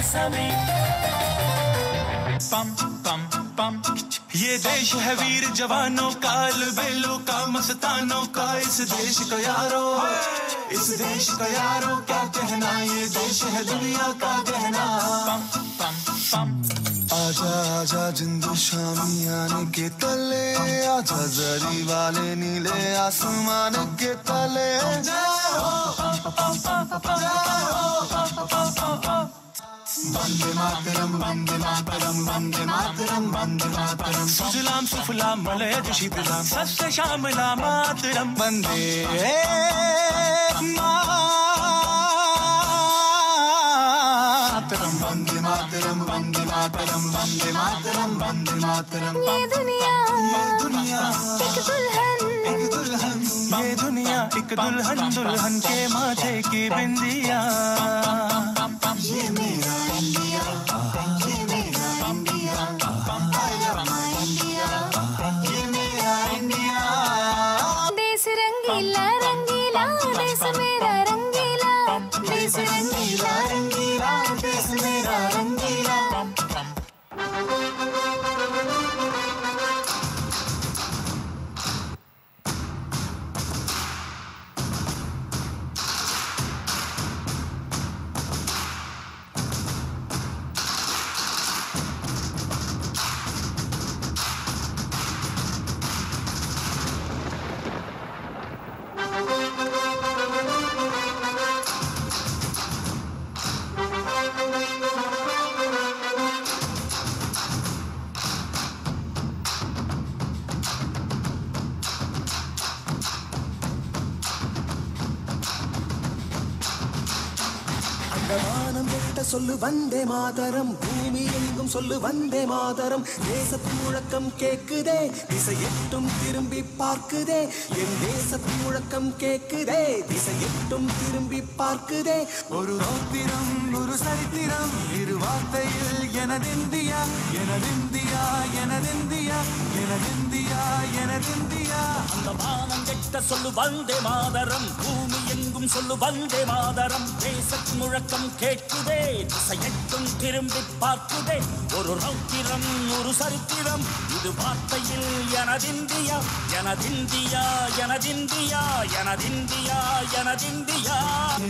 समय पम पम पम ये देश है वीर जवानों का बेलों का मस्तानों का इस देश का यारो क्या कहना ये देश है दुनिया का गहना पम पम पम आजा आजा जिंदू शामी आने के तले आजा जरी वाले नीले आसमान के तले वंदे मातरम वंदे मातरम वंदे मातरम वंदे मातरम सुजलाम सुफलाम मलयज शीतलाम सस्य श्यामला मातरम वंदे मातरम वंदे मातरम वंदे मातरम वंदे मातरम वंदे मातरम ये दुनिया ये दुनिया एक दुल्हन दुल्हन के माथे की बिंदिया ये मेरा इंडिया ये मेरा इंडिया ये मेरा इंडिया देश रंगीला रंगीला देश मेरा रंगीला देश रंगीला रंगीला देश मेरा रंगीला வானம் வெட்ட சொல்லு வந்தே மாதரம் பூமி எங்கும் சொல்லு வந்தே மாதரம் தேசத்து முழக்கம் கேக்குதே திசை எட்டும் திரும்பி பார்க்குதே என் தேசத்து முழக்கம் கேக்குதே திசை எட்டும் திரும்பி பார்க்குதே ஒரு ரௌத்திரம் ஒரு சரித்திரம் இரு வார்த்தையில் எனதிந்தியா எனதிந்தியா எனதிந்தியா எனதிந்தியா எனதிந்தியா அந்த வானம் கெட்ட சொல்லு வந்தே மாதரம் பூமி எங்கும் சொல்லு வந்தே மாதரம் தேசத்து முழக்கம் கேட்குதே திசையெட்டும் திரும்பி பார்க்குதே ஒரு ரௌத்திரம் ஒரு சரித்திரம் இது வார்த்தையில் எனதிந்தியா எனதிந்தியா எனதிந்தியா எனதிந்தியா எனதிந்தியா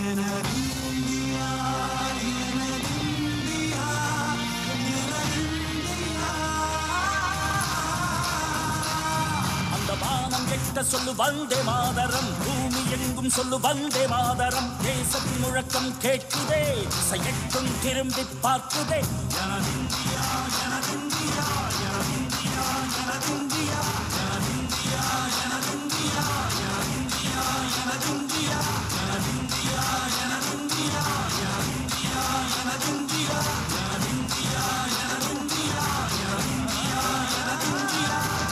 வானம் கெட்ட சொல்லு வந்தே மாதரம் பூமி எங்கும் சொல்லு வந்தே மாதரம் தேசத்தின் முழக்கம் கேட்குதே திசையெட்டும் திரும்பி பார்க்குதே எனதிந்தியா எனதிந்தியா எனதிந்தியா எனதிந்தியா எனதிந்தியா எனதிந்தியா எனதிந்தியா எனதிந்தியா எனதிந்தியா எனதிந்தியா எனதிந்தியா எனதிந்தியா எனதிந்தியா எனதிந்தியா எனதிந்தியா எனதிந்தியா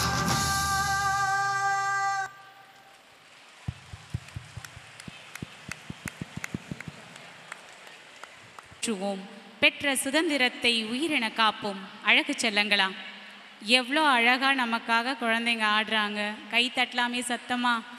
பெற்ற சுதந்திரத்தை உயிரென காப்போம். அழகு செல்லங்களா, எவ்வளோ அழகாக நமக்காக குழந்தைங்க ஆடுறாங்க. கை தட்டலாமே சத்தமாக.